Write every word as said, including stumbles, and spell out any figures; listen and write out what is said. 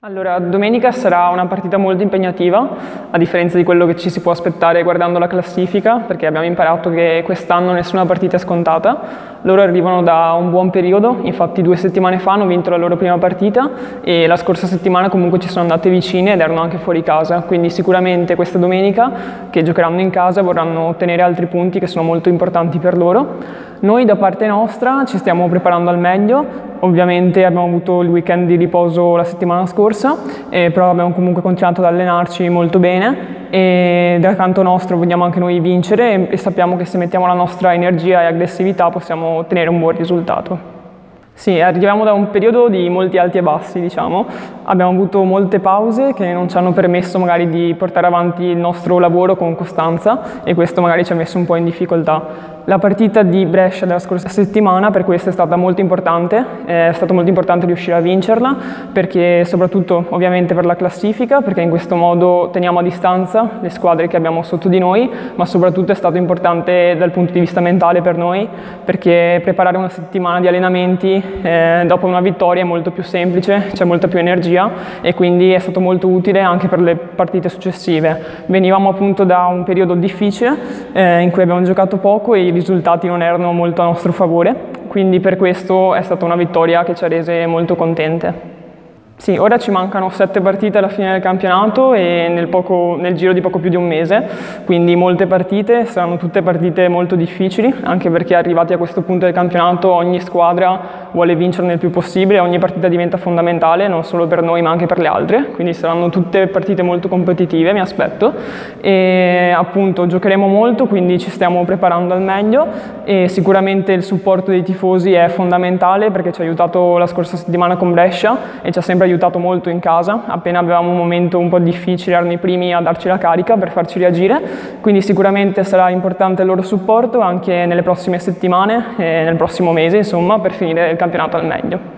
Allora, domenica sarà una partita molto impegnativa, a differenza di quello che ci si può aspettare guardando la classifica, perché abbiamo imparato che quest'anno nessuna partita è scontata. Loro arrivano da un buon periodo, infatti due settimane fa hanno vinto la loro prima partita e la scorsa settimana comunque ci sono andate vicine ed erano anche fuori casa, quindi sicuramente questa domenica, che giocheranno in casa, vorranno ottenere altri punti che sono molto importanti per loro. Noi da parte nostra ci stiamo preparando al meglio, ovviamente abbiamo avuto il weekend di riposo la settimana scorsa, eh, però abbiamo comunque continuato ad allenarci molto bene e dal canto nostro vogliamo anche noi vincere e, e sappiamo che se mettiamo la nostra energia e aggressività possiamo ottenere un buon risultato. Sì, arriviamo da un periodo di molti alti e bassi, diciamo. Abbiamo avuto molte pause che non ci hanno permesso magari di portare avanti il nostro lavoro con costanza e questo magari ci ha messo un po' in difficoltà. La partita di Brescia della scorsa settimana per questo è stata molto importante, è stato molto importante riuscire a vincerla perché soprattutto ovviamente per la classifica, perché in questo modo teniamo a distanza le squadre che abbiamo sotto di noi, ma soprattutto è stato importante dal punto di vista mentale per noi perché preparare una settimana di allenamenti eh, dopo una vittoria è molto più semplice, c'è molta più energia e quindi è stato molto utile anche per le partite successive. Venivamo appunto da un periodo difficile eh, in cui abbiamo giocato poco e i risultati non erano molto a nostro favore, quindi per questo è stata una vittoria che ci ha rese molto contente. Sì, ora ci mancano sette partite alla fine del campionato e nel, poco, nel giro di poco più di un mese, quindi molte partite, saranno tutte partite molto difficili, anche perché arrivati a questo punto del campionato ogni squadra vuole vincere il più possibile, ogni partita diventa fondamentale, non solo per noi ma anche per le altre, quindi saranno tutte partite molto competitive, mi aspetto, e appunto giocheremo molto, quindi ci stiamo preparando al meglio e sicuramente il supporto dei tifosi è fondamentale perché ci ha aiutato la scorsa settimana con Brescia e ci ha sempre aiutato molto in casa, appena avevamo un momento un po' difficile erano i primi a darci la carica per farci reagire, quindi sicuramente sarà importante il loro supporto anche nelle prossime settimane e nel prossimo mese insomma per finire il campionato al meglio.